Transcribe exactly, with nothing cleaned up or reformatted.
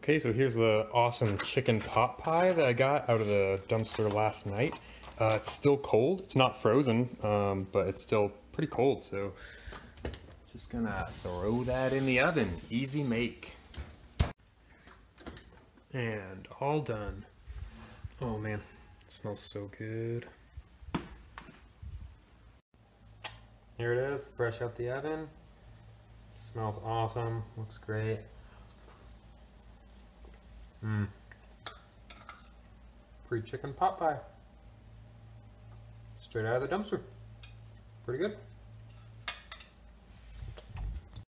Okay, so here's the awesome chicken pot pie that I got out of the dumpster last night. Uh, it's still cold. It's not frozen, um, but it's still pretty cold, so just gonna throw that in the oven. Easy make. And all done. Oh man, it smells so good. Here it is, fresh out the oven. Smells awesome, looks great. Mmm. Free chicken pot pie. Straight out of the dumpster. Pretty good.